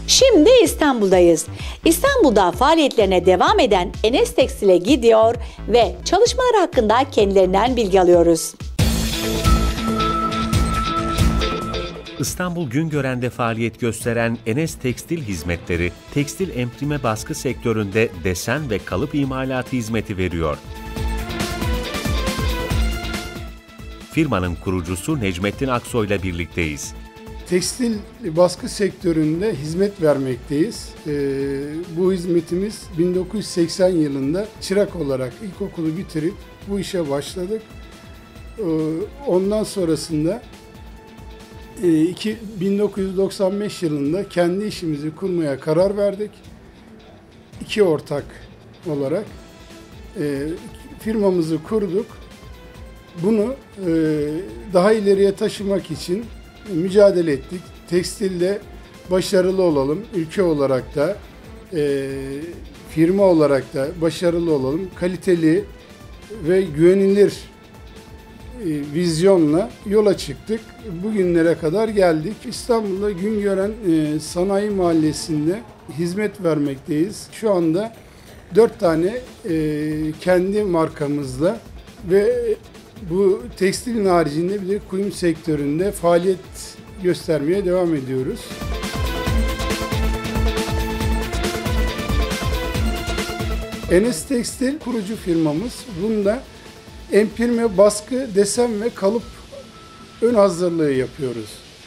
Şimdi İstanbul'dayız. İstanbul'da faaliyetlerine devam eden Enes Tekstil'e gidiyor ve çalışmaları hakkında kendilerinden bilgi alıyoruz. İstanbul Güngören'de faaliyet gösteren Enes Tekstil Hizmetleri, tekstil emprime baskı sektöründe desen ve kalıp imalatı hizmeti veriyor. Firmanın kurucusu Necmettin Aksoy ile birlikteyiz. Tekstil baskı sektöründe hizmet vermekteyiz. Bu hizmetimiz 1980 yılında çırak olarak ilkokulu bitirip bu işe başladık. Ondan sonrasında 1995 yılında kendi işimizi kurmaya karar verdik. İki ortak olarak firmamızı kurduk. Bunu daha ileriye taşımak için mücadele ettik. Tekstilde başarılı olalım. Ülke olarak da, firma olarak da başarılı olalım. Kaliteli ve güvenilir vizyonla yola çıktık. Bugünlere kadar geldik. İstanbul'da Güngören Sanayi Mahallesi'nde hizmet vermekteyiz. Şu anda 4 tane kendi markamızla ve bu tekstilin haricinde bir de kuyum sektöründe faaliyet göstermeye devam ediyoruz. Enes Tekstil kurucu firmamız. Bunda emprime, baskı, desen ve kalıp ön hazırlığı yapıyoruz.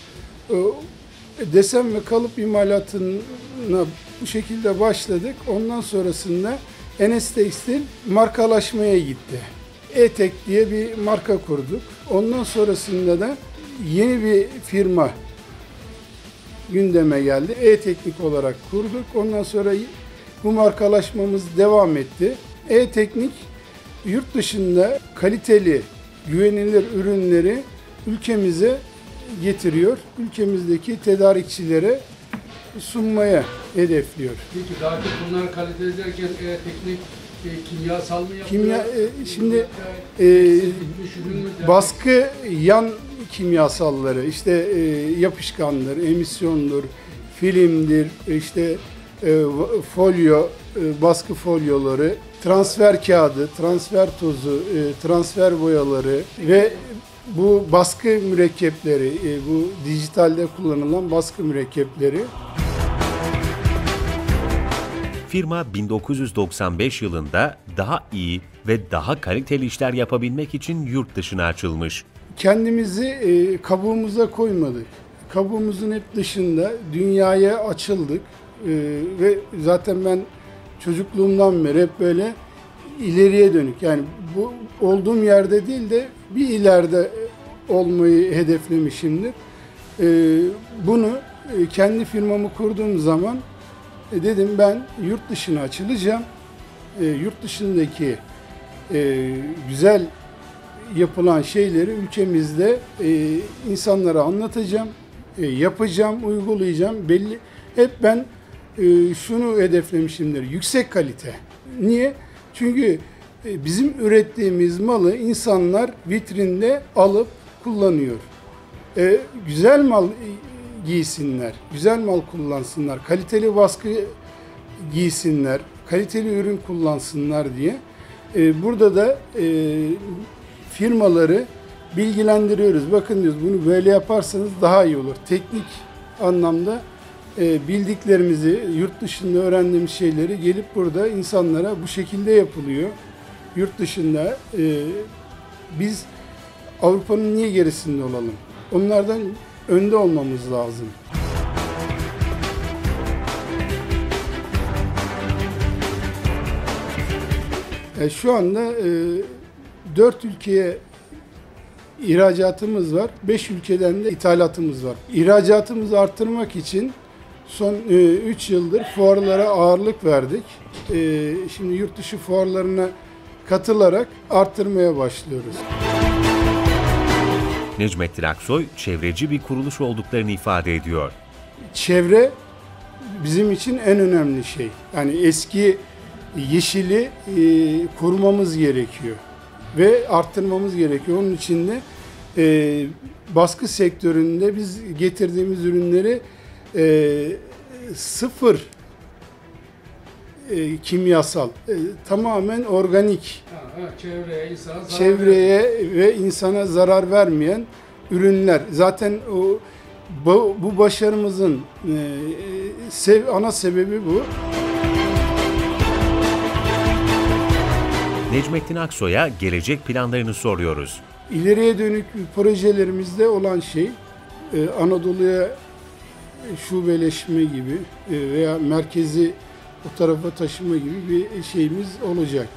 Desen ve kalıp imalatına bu şekilde başladık. Ondan sonrasında Enes Tekstil markalaşmaya gitti. E-Tek diye bir marka kurduk. Ondan sonrasında da yeni bir firma gündeme geldi. E-Teknik olarak kurduk. Ondan sonra bu markalaşmamız devam etti. E-Teknik yurt dışında kaliteli, güvenilir ürünleri ülkemize getiriyor. Ülkemizdeki tedarikçilere sunmaya hedefliyor. Peki daha çok bunlar kaliteli derken teknik, kimyasal mı yapıyor? Şimdi baskı yan kimyasalları, işte yapışkandır, emisyondur, filmdir, işte folyo, baskı folyoları, transfer kağıdı, transfer tozu, transfer boyaları ve bu baskı mürekkepleri, bu dijitalde kullanılan baskı mürekkepleri. Firma 1995 yılında daha iyi ve daha kaliteli işler yapabilmek için yurt dışına açılmış. Kendimizi kabuğumuza koymadık. Kabuğumuzun hep dışında dünyaya açıldık ve zaten ben çocukluğumdan beri hep böyle ileriye dönük, yani bu olduğum yerde değil de bir ileride olmayı hedeflemişimdir. Bunu kendi firmamı kurduğum zaman dedim ben yurt dışına açılacağım. Yurt dışındaki güzel yapılan şeyleri ülkemizde insanlara anlatacağım, yapacağım, uygulayacağım. Belli. Hep ben şunu hedeflemişimdir: yüksek kalite. Niye? Çünkü bizim ürettiğimiz malı insanlar vitrinde alıp kullanıyor. Güzel mal giysinler, güzel mal kullansınlar, kaliteli baskı giysinler, kaliteli ürün kullansınlar diye. Burada da firmaları bilgilendiriyoruz. Bakın diyoruz, bunu böyle yaparsanız daha iyi olur. Teknik anlamda bildiklerimizi, yurt dışında öğrendiğimiz şeyleri gelip burada insanlara bu şekilde yapılıyor. Yurt dışında biz Avrupa'nın niye gerisinde olalım? Onlardan önde olmamız lazım. Şu anda 4 ülkeye ihracatımız var, 5 ülkeden de ithalatımız var. İhracatımızı arttırmak için son 3 yıldır fuarlara ağırlık verdik. Şimdi yurt dışı fuarlarına katılarak arttırmaya başlıyoruz. Necmettin Aksoy, çevreci bir kuruluş olduklarını ifade ediyor. Çevre bizim için en önemli şey. Yani eski yeşili korumamız gerekiyor ve arttırmamız gerekiyor. Onun için de baskı sektöründe biz getirdiğimiz ürünleri sıfır kimyasal, tamamen organik, Çevreye, insana zarar çevreye ve insana zarar vermeyen ürünler. Zaten bu başarımızın ana sebebi bu. Necmettin Aksoy'a gelecek planlarını soruyoruz. İleriye dönük projelerimizde olan şey Anadolu'ya şubeleşme gibi veya merkezi o tarafa taşıma gibi bir şeyimiz olacak.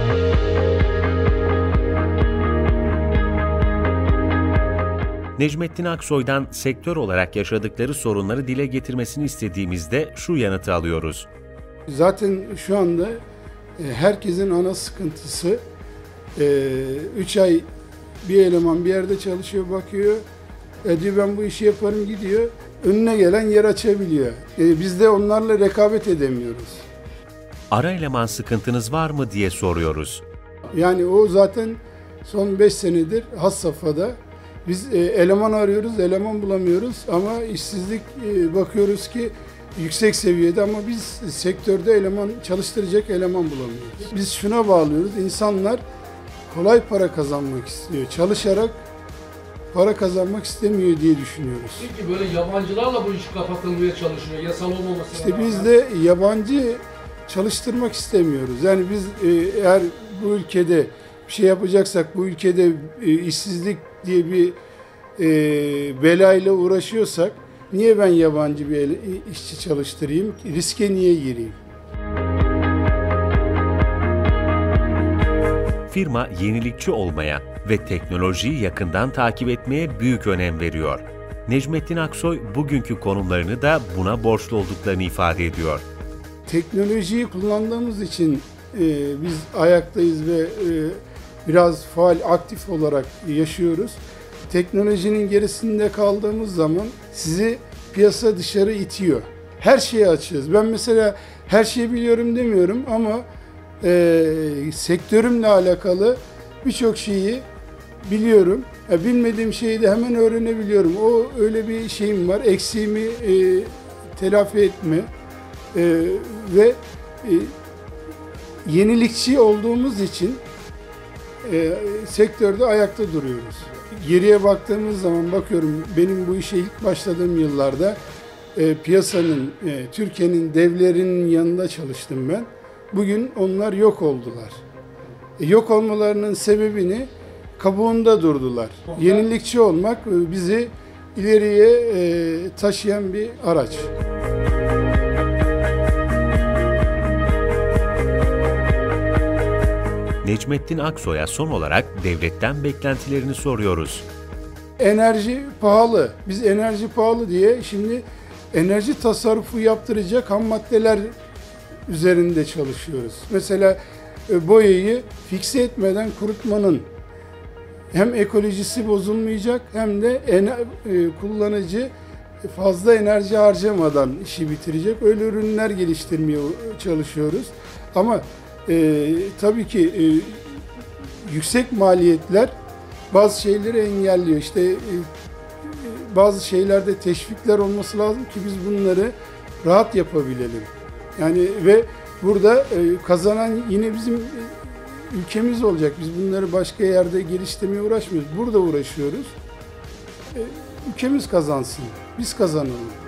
Necmettin Aksoy'dan sektör olarak yaşadıkları sorunları dile getirmesini istediğimizde şu yanıtı alıyoruz. Zaten şu anda herkesin ana sıkıntısı 3 ay bir eleman bir yerde çalışıyor, bakıyor, diyor ben bu işi yaparım, gidiyor. Önüne gelen yer açabiliyor. Biz de onlarla rekabet edemiyoruz. Ara eleman sıkıntınız var mı diye soruyoruz. Yani o zaten son 5 senedir has safhada. Biz eleman arıyoruz, eleman bulamıyoruz ama işsizlik bakıyoruz ki yüksek seviyede, ama biz sektörde çalıştıracak eleman bulamıyoruz. Biz şuna bağlıyoruz, insanlar kolay para kazanmak istiyor, çalışarak para kazanmak istemiyor diye düşünüyoruz. Peki böyle yabancılarla bu iş kapatılmaya çalışıyor, yasal olmaması İşte biz de yabancı çalıştırmak istemiyoruz. Yani biz eğer bu ülkede bir şey yapacaksak, bu ülkede işsizlik diye bir belayla uğraşıyorsak, niye ben yabancı bir işçi çalıştırayım? Riske niye gireyim? Firma yenilikçi olmaya ve teknolojiyi yakından takip etmeye büyük önem veriyor. Necmettin Aksoy bugünkü konumlarını da buna borçlu olduklarını ifade ediyor. Teknolojiyi kullandığımız için biz ayaktayız ve biraz faal, aktif olarak yaşıyoruz. Teknolojinin gerisinde kaldığımız zaman sizi piyasa dışarı itiyor. Her şeye açığız. Ben mesela her şeyi biliyorum demiyorum ama sektörümle alakalı birçok şeyi biliyorum. Bilmediğim şeyi de hemen öğrenebiliyorum. O öyle bir şeyim var. Eksiğimi telafi etme ve yenilikçi olduğumuz için sektörde ayakta duruyoruz. Geriye baktığımız zaman bakıyorum, benim bu işe ilk başladığım yıllarda piyasanın, Türkiye'nin devlerinin yanında çalıştım ben. Bugün onlar yok oldular. Yok olmalarının sebebini kabuğunda durdular. Yenilikçi olmak bizi ileriye taşıyan bir araç. Necmettin Aksoy'a son olarak devletten beklentilerini soruyoruz. Enerji pahalı. Biz enerji pahalı diye şimdi enerji tasarrufu yaptıracak ham maddeler üzerinde çalışıyoruz. Mesela boyayı fikse etmeden kurutmanın hem ekolojisi bozulmayacak hem de kullanıcı fazla enerji harcamadan işi bitirecek. Öyle ürünler geliştirmeye çalışıyoruz. Ama tabii ki yüksek maliyetler bazı şeyleri engelliyor. İşte bazı şeylerde teşvikler olması lazım ki biz bunları rahat yapabilelim. Yani ve burada kazanan yine bizim ülkemiz olacak. Biz bunları başka yerde geliştirmeye uğraşmıyoruz. Burada uğraşıyoruz. Ülkemiz kazansın. Biz kazanalım.